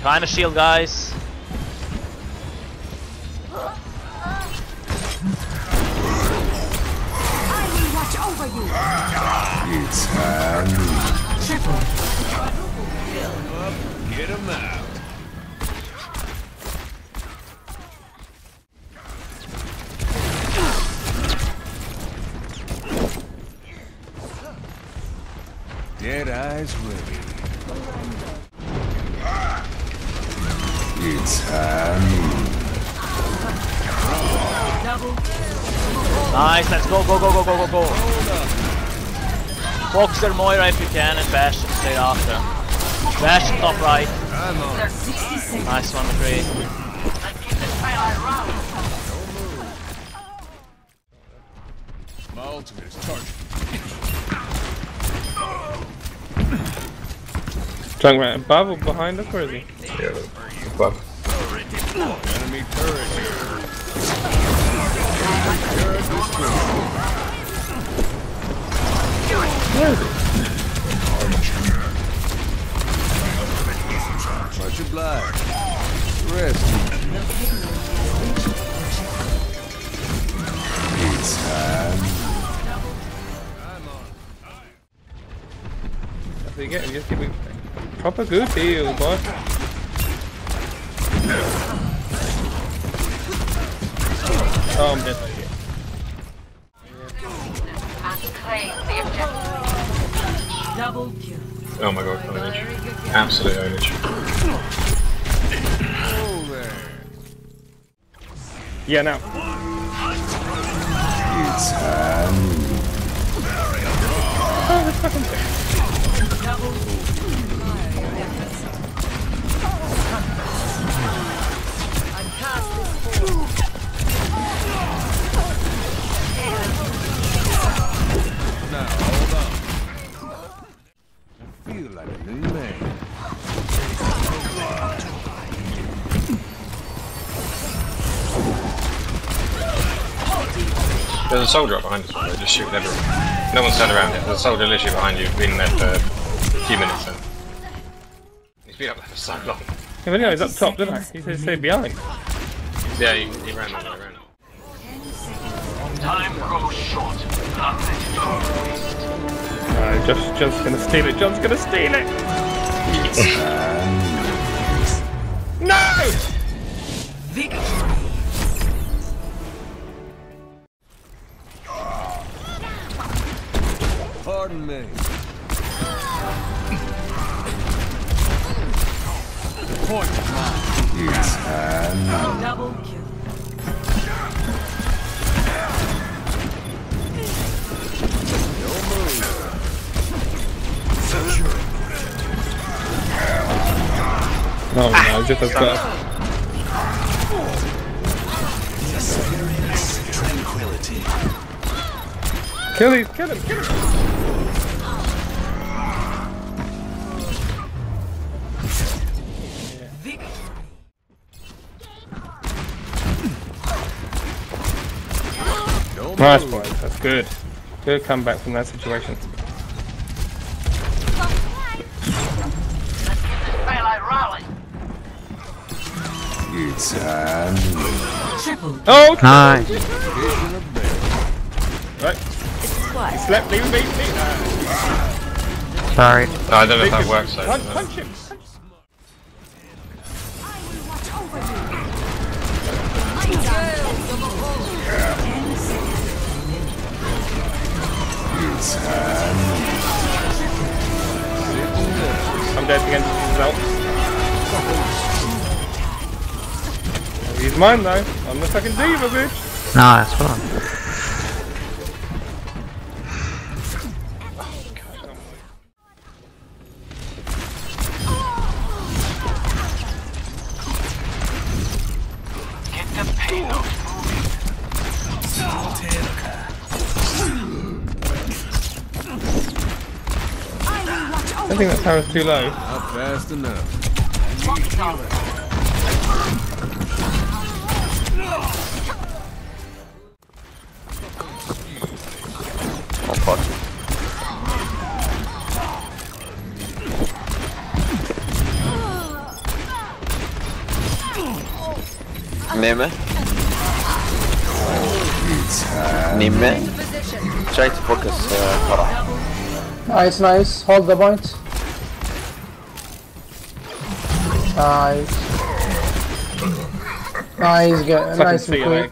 Behind the shield, guys. Over you. It's handy. Triple. Get him out. Dead eyes ready. It's handy. Nice, let's go, go, go, go, go, go, go. Focus their Moira if you can, and Bastion straight after. Bastion top right. Nice one, McCree. My ultimate is charged. Talking about above or behind us, or is he? Yeah, above. Enemy turret here. Where is he? Much obliged. Rest. It's handy. That's what you get, you just give me proper good heal, boy. Oh, I'm dead. Double kill. Oh my god, ownage. Absolute ownage. Oh there. Yeah, now. It's handy. Oh, this fucking thing. Now, hold on. I feel like a new man. There's a soldier up behind us, they're just shooting everyone. No one's turned around yet. There's a soldier literally behind you, been there for a few minutes then. He's been up there for so long. Yeah, but anyway, he's up top, didn't I? He said stay behind. Yeah, he ran all the way around. Time grows short. Alright, John's gonna steal it. John's gonna steal it! It's handy. No! Pardon me. Point mine. It's handy. Double kill. Oh no, just as good. Tranquility. Kill him, kill him, kill him! Nice boys, that's good. Good comeback from that situation. It's handy. Triple. Oh! Nice. Right. He slept, leave him be. Sorry. No, I don't know if that works though. Punch him! It's handy. I'm dead against his ult. He's mine though. I'm the fucking diva, bitch. Nice one. Get the payload moving. I think that tower's too low. Not fast enough. Oh fuck. Near me. Near me. Try to focus. Nice, nice. Hold the point. Nice. Nice, good. Nice, McCree.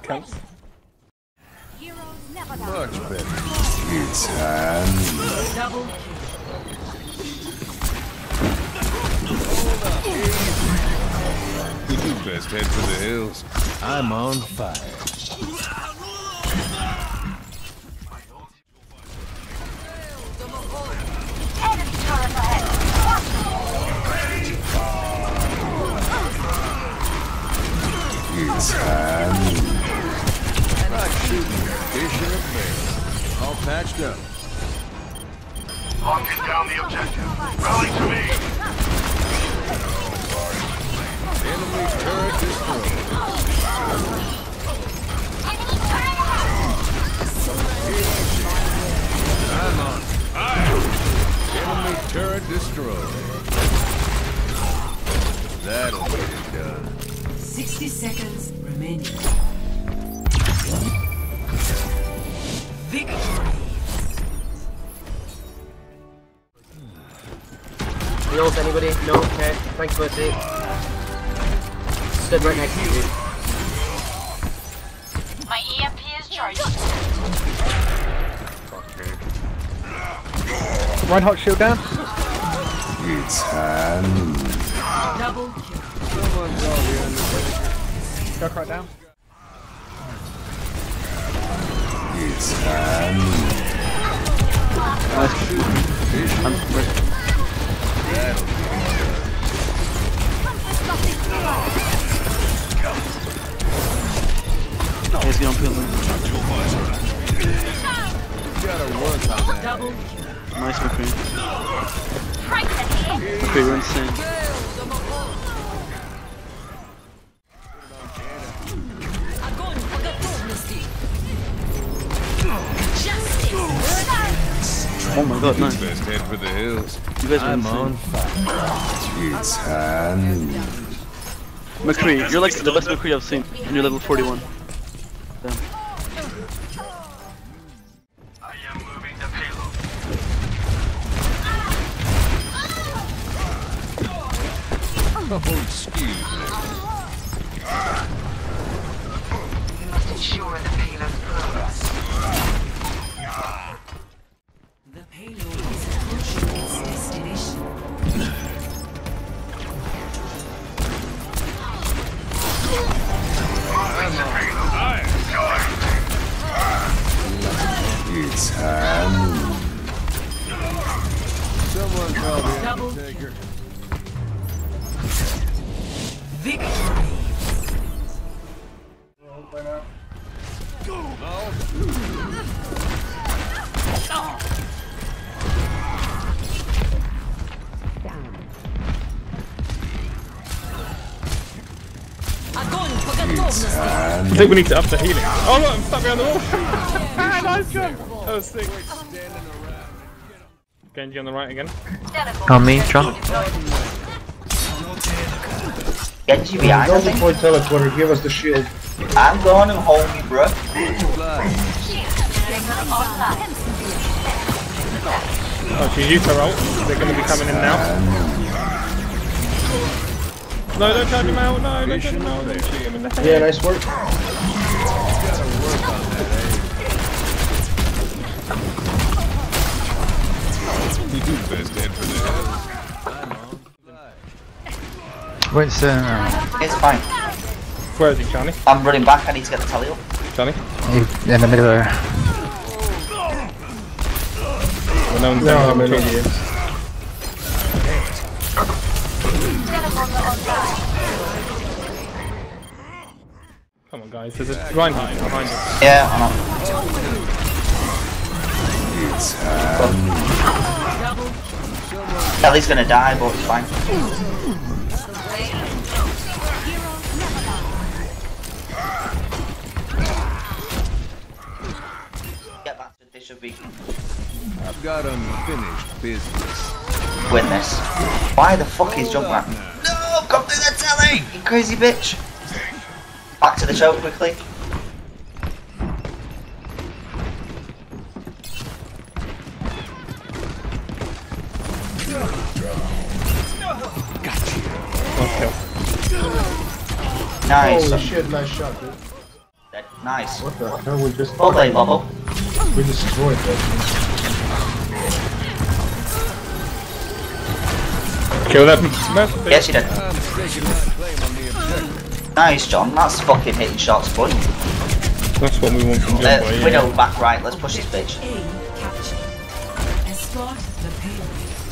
Much better. It's handy. Double You best head for the hills. I'm on fire. It's handy. Not shooting. Fish in a barrel. All patched up. Locking down the objective. Rally to me. Enemy turret destroyed. I'm on fire. Enemy turret destroyed. That'll get it done. 60 seconds remaining. Victory. Heals, anybody? No? Okay. Thanks for it. Stood right next to you. My EMP is charged. Reinhardt shield down. It's handy. Double kill. Someone call the Undertaker. Duck right down. It's handy. That'll get it done. He's gonna peel him. Gotta work on that. Double Nice McCree. McCree, you're insane. Oh my god, nice. Best head for the hills. You guys are I'm insane. on fire. It's handy. McCree, you're like the best McCree I've seen, and you're level 41. Damn. I am moving the payload. Oh, excuse me. Must ensure the payload progress. The payload is approaching its destination. It's handy. Someone call the Undertaker. Victory. It's handy. I think we need to up the healing. Oh look, I'm stuck behind the wall. Nice jump. That was sick. Genji on the right again. On me, Tron. Genji behind us. Deploy teleporter, give us the shield. I'm going to hold you, bro. Oh, she's used her ult. They're going to be coming in now. No, don't charge him out. No, don't charge him out. Don't shoot him in the head. Yeah, nice work. Best head for the hills. Wait, It's fine. Where is he, Charlie? I'm running back. I need to get the tally up. Charlie? in the middle there. Well, no one's No, down no, between no. you. Come on, guys. There's a Reinhardt behind us. Yeah, I'm on. It's handy. Ellie's gonna die, but it's fine. Get back to this should be I've got unfinished business. win this. Why the fuck is jump back? No, come through the telly, you crazy bitch. Back to the choke quickly. Nice. Holy shit, nice shot, dude. Nice. What the hell? We just Well played, Bubble. we destroyed that. Kill that. Yes, you did. Nice, John. That's fucking hitting shots, bud. That's what we want from John Boy. Yeah. Widow back right. Let's push this bitch. A captured. Escort the payload.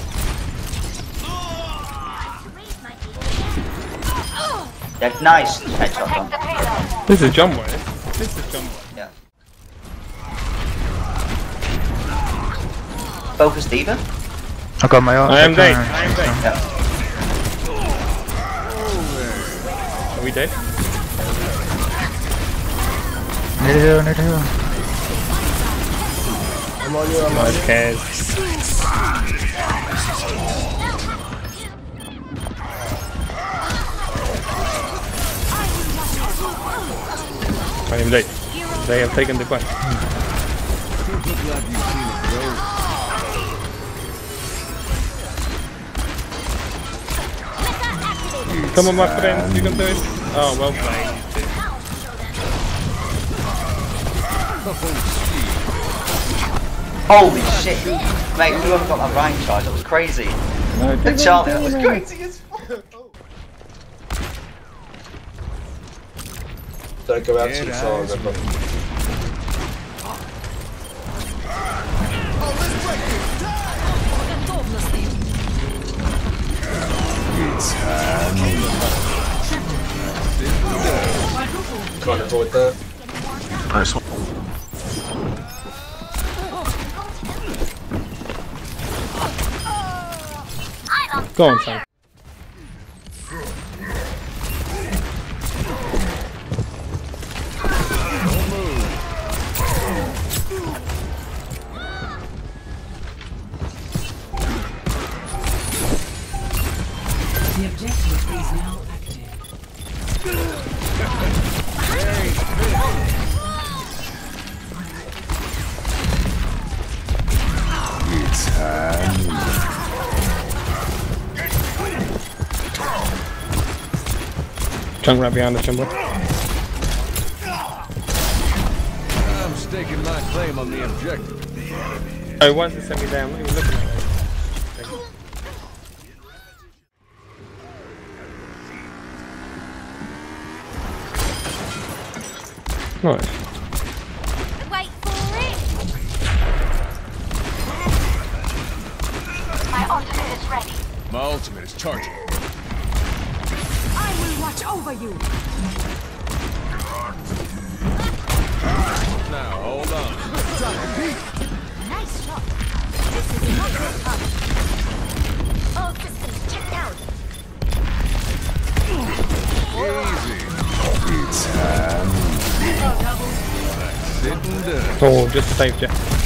Yeah, nice. Headshot, John. This is John Boy. This is John Boy. Yeah. Focus Diva. I got my art. I am dead. I am dead. Yeah. Are we dead? Need to heal, need to heal. I'm on you, I'm on you. Okay. I am dead. They have taken the point. Come on, my friends, you can do it. Oh, well played. Holy shit. Mate, you haven't got that Ryan charge. That was crazy. The Charlie, that was crazy as fuck. Don't go out too far, remember. Can't avoid that. Nice one. Go on, Sam. The objective is now active. It's Chunk right behind the chamber. I'm staking my claim on the objective. Oh, why does it send me down? What are you looking at? Nice. Wait for it. My ultimate is ready. My ultimate is charging. I will watch over you. Now, hold on. Nice shot. This is not your time. All systems checked out. Easy. It's Sitting down. Oh, just saved you.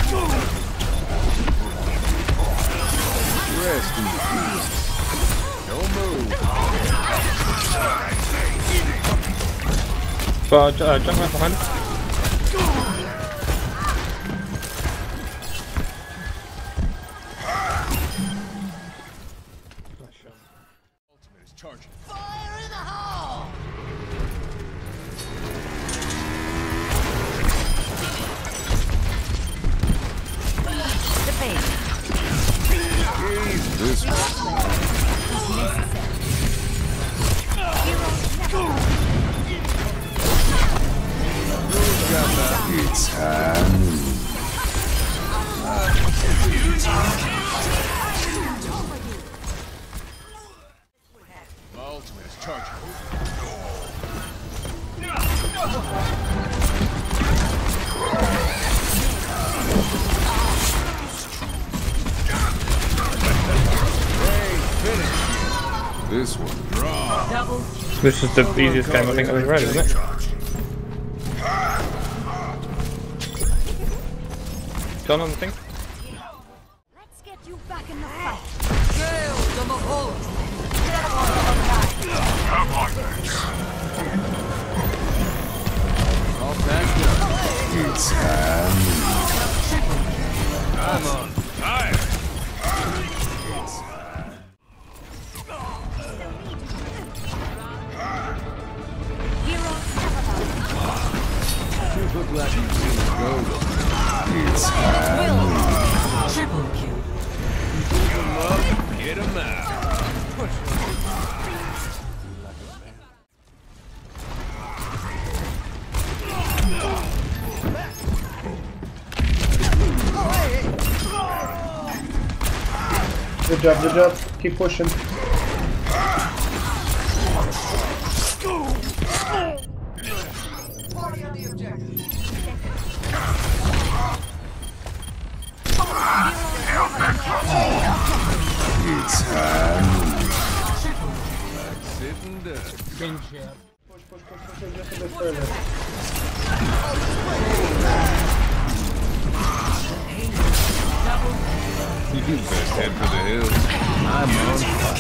Rest in peace. Don't move. So, jump right behind. Ultimate is charging. Fire in the hole. The base. This one. It's My ultimate is charging. This one. Double This is the easiest game I think I've ever read, isn't it? John on the thing? Let's get you back in the fight. like you've seen a ghost. It's Triple kill. Pick 'em up, get 'em out. Push 'em. Good job, good job. Keep pushing. It's Sitting down. Push, push, push, push just a bit further. You best head for the hills. I'm on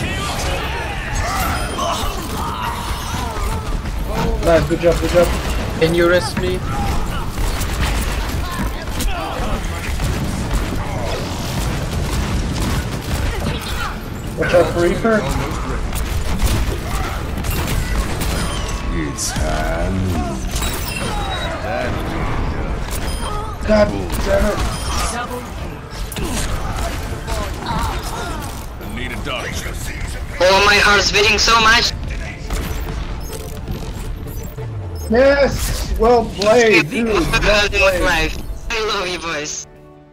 fire. Nice, good job, good job. Can you rest me? Watch out for Reaper. It's God damn it. I need a doctor. Oh, my heart's beating so much. Yes! Well played, dude. Well played. I love you, boys.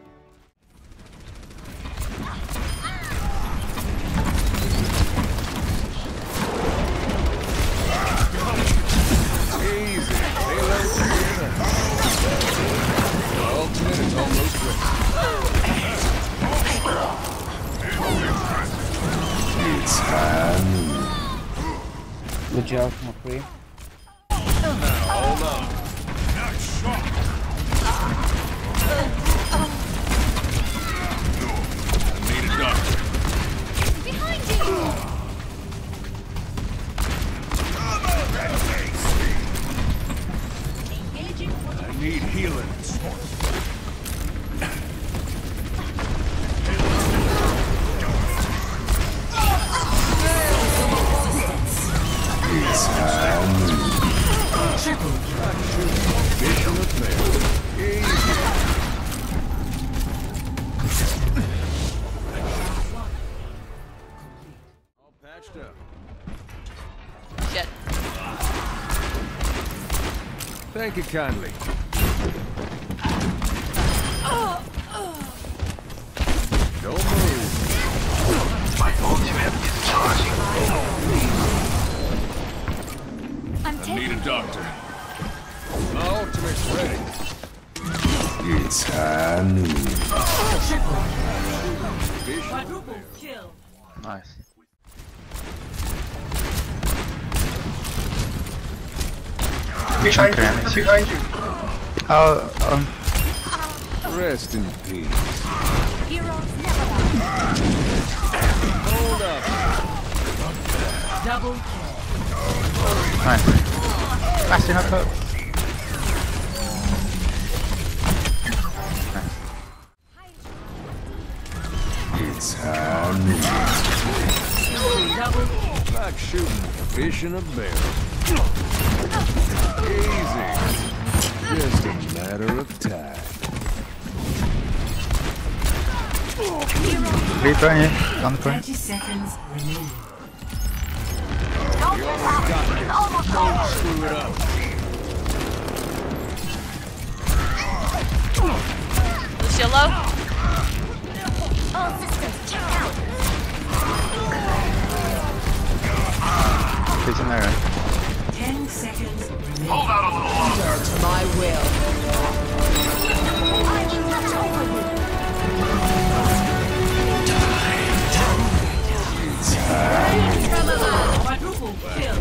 Easy. Payload clear. Ultimate is almost ready. Good job, McCree. Hold on. Nice shot. I need a doctor. Behind you! I need healing. Vision of man. Easy. All patched up. Shit. Thank you kindly. Don't move. My ultimate is charging. I'm I taking need a doctor. My ultimate's ready. It's Quadruple kill. Nice. Behind you, behind you. Rest in peace. heroes never die. Hold up. Double kill. Nice. Actually, not close. It's Double kill. Like shooting fish in a barrel. Easy. Just a matter of time. Reaper on you. On the point. 30 seconds remaining. Don't get out. It's almost over. Screw it up. Lucio low. All systems check out. He's in there, right? 10 seconds remaining. Hold out a little longer. To my will. I will watch over you. Quadruple kill.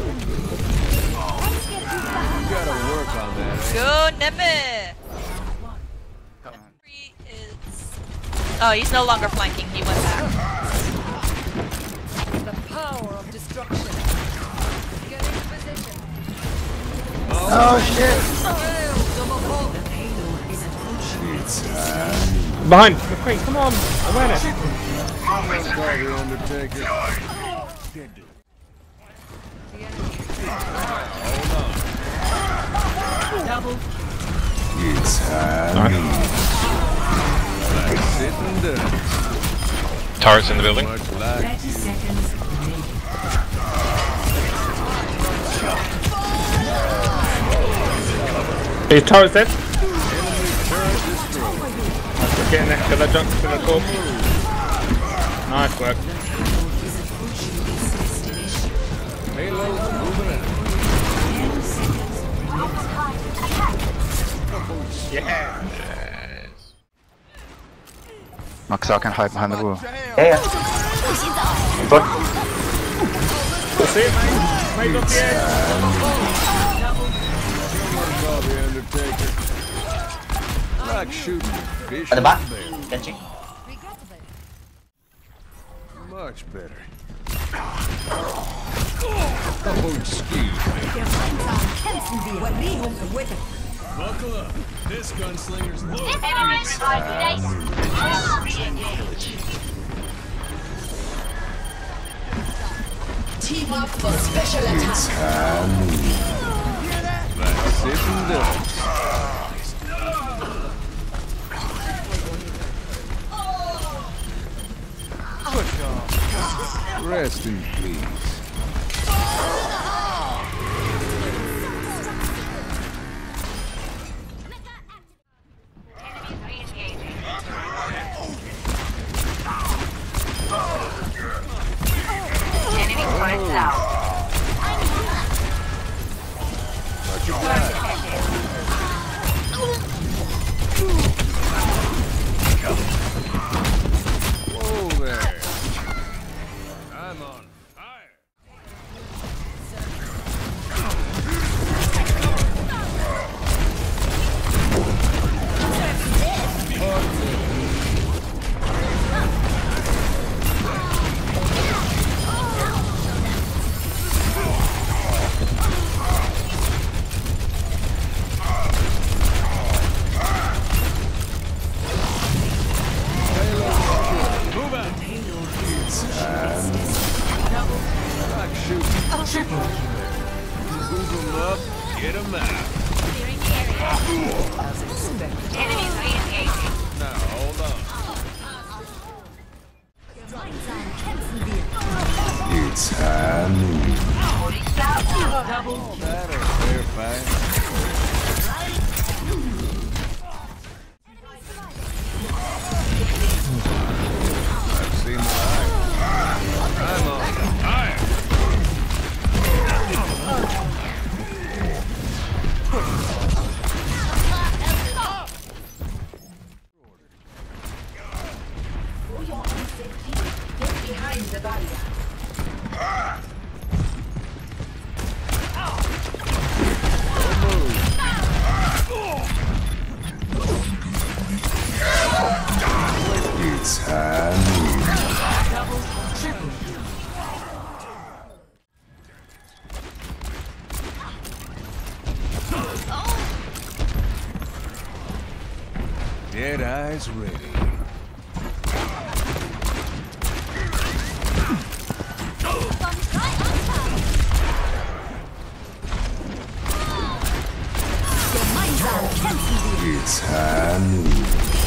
You gotta work on that. Go Neme. McCree is. Oh, he's no longer flanking. He went back. The power of destruction. Get into position. Oh shit! The payload is approaching. Behind! McCree, come on! I ran it! Let's go, the Undertaker. Dead dude. Hold on. Double kill. It's Turrets in the building. 30 seconds remaining. His turret's dead. We're getting that killer jump to the top. Nice work. Yeah. Max, I can hide behind the wall. Yeah. Good. That's it, mate. Mate, off the edge. The Undertaker. Like shooting fish. At the back. Genji. Much better. Oh, excuse me. Buckle up. This gunslinger's loaded. Team up for special attack. Let's sit and done. Rest in peace. Whoa there. I'm on fire. Get him out. Enemies re-engaging. Now, hold on. It's Halloween. That'll fair fight. I've seen the light. I'm on fire. It's Halloween. Dead eyes ready. It's Halloween.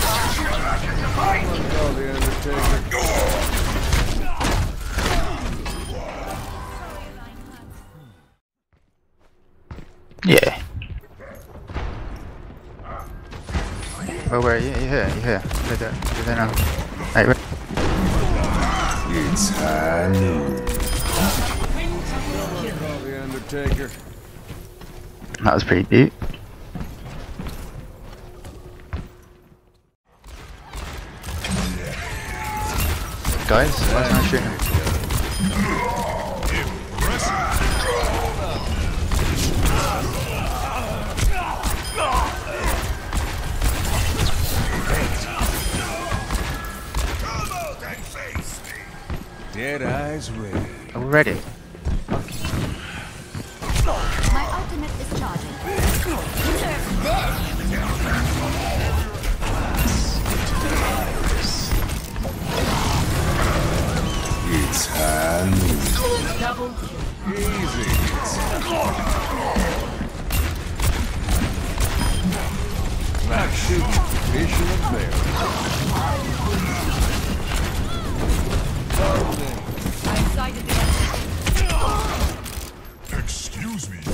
Call the Undertaker. Yeah. Oh, where are you? You're here. You're here. You're there now. Hey, wait. It's Halloween. Call the Undertaker. That was pretty deep. Guys, why isn't I shooting him? Dead eyes ready. Already? My ultimate is charging. It's Halloween. Double Easy. Anticipation of there. Excuse me.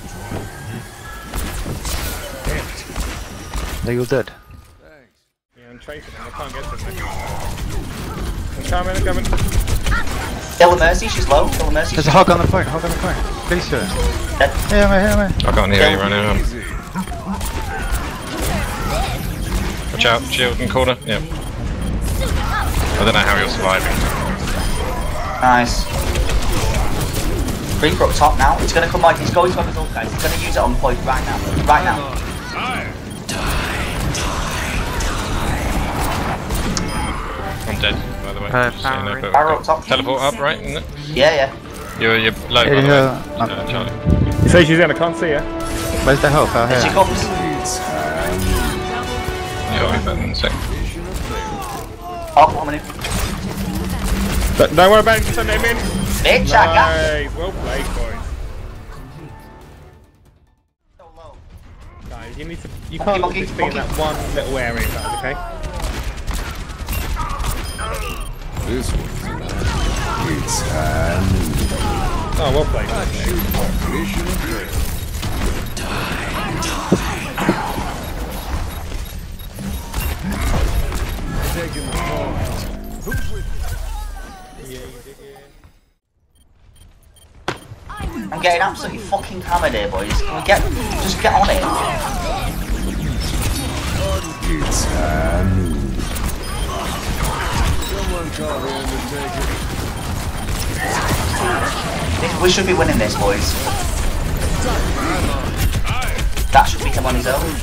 They all dead. Yeah, I'm chasing him. I can't get to him. I'm coming. Kill the Mercy, she's low. Kill the Mercy. There's a hog on the point, Please do it. Here, mate. I can't hear you right now. Watch out, shield in corner. Yeah. I don't know how you're surviving. Nice. Reaper up top now. It's gonna come like he's going to have his ult, guys. He's gonna use it on point right now. Right now. I'm dead, by the way. Arrow up top. Teleport up, right? Isn't it? Yeah. You're low, by the way. Charlie. You say she's in, I can't see her. Where's the health? Out Here she here. comes. Yeah, I'll be better in a sec. Oh, I'm in. Don't worry about it, just send him in. Bitch, I got Nice, well played, boys. Guys, you need to. You can't Monkey, just be in that one little area, guys, okay? This one's it's handy. Oh, well played. Anticipation of there. Taking the ball. Who's with you? I'm getting absolutely fucking hammered here, boys. Can we just get on it? It's handy. Someone call the Undertaker. We should be winning this, boys. That should become on his own.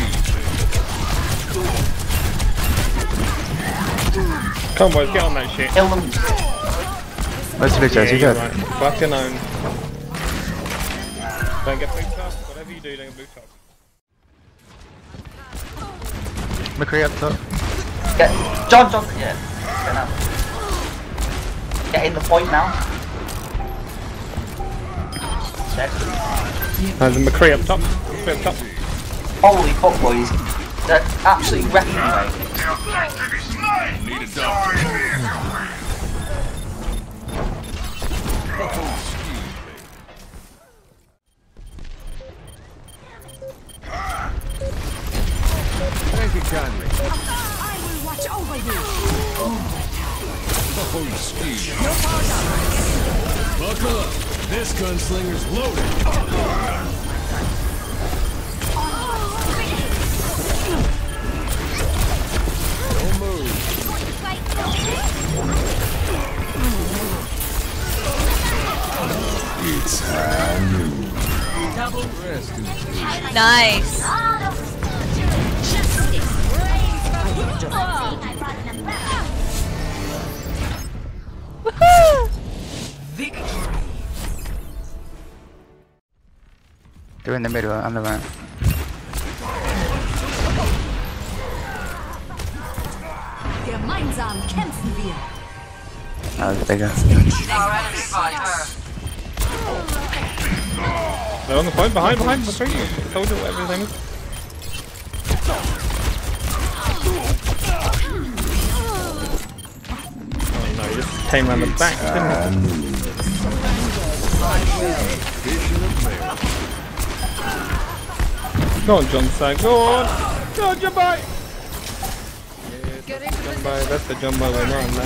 Come on, boys, get on that shit. Kill them. Where's the big guys? You you're dead? right. Fucking own. Don't get boot up. Whatever you do, don't get boot up. McCree up top. Get John. Yeah. Get in the point now. Dead. There's a McCree up top. Up top. Holy fuck, boys. They're absolutely wrecking me. Need a doctor. Thank you kindly. I will watch over you. Oh, ski. Buckle up. This gunslinger's loaded. Don't move. It's handy. Rest in peace. Nice. Woohoo! They're in the middle, on the right. Gemeinsam kämpfen wir. Oh, there you go. They're on the point, behind, McCree. Told you whatever his name is. Oh no, he just came around the back, didn't he? Go on, John Sag, go on! Go on, Jumbo! Jumbo, that's the Jumbo we're on now.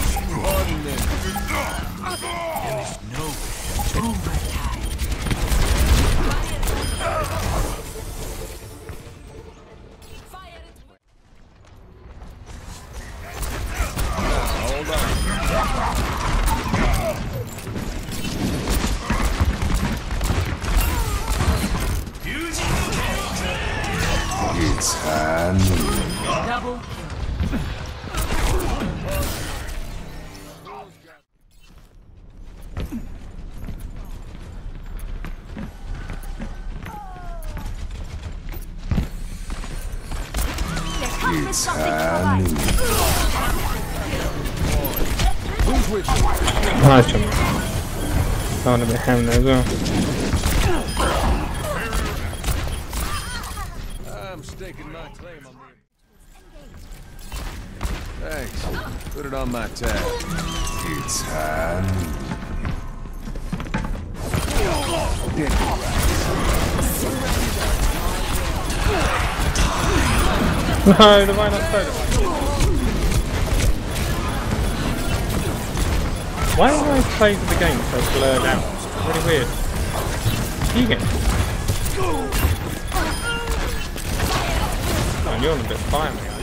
It's handy. Double It's handy. Who's with you? Nice Jumbo. I want to be ham there as well. I'm staking my Thanks. Put it on my tab. It's high noon. No, the Rhine not solo. Why do I play the game so blurred out? It's really weird. You get. Oh, you're on a bit of fire, mate.